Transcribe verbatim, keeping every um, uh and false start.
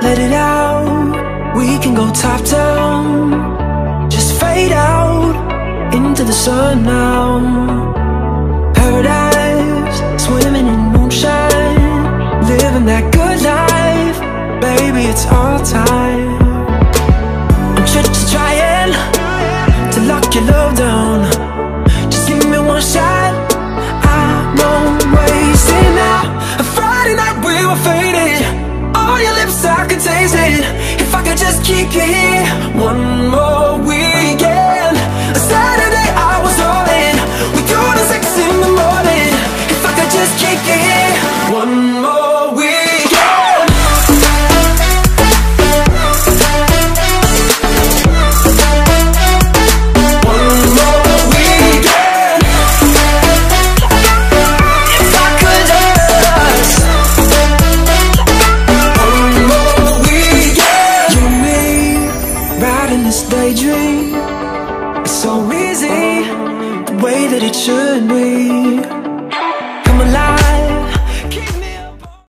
let it out. We can go top down, just fade out into the sun now. Paradise, swimming in moonshine, living that good life, baby, it's all time. I'm just trying to lock your love down. Just give me one shot, I won't waste it now. A Friday night we were faded, on your lips I could taste it. If I could just keep you here one more weekend. A Saturday I was all in, we do the six in the morning. If I could just keep you here one more weekend. Daydream, it's so easy, the way that it should be.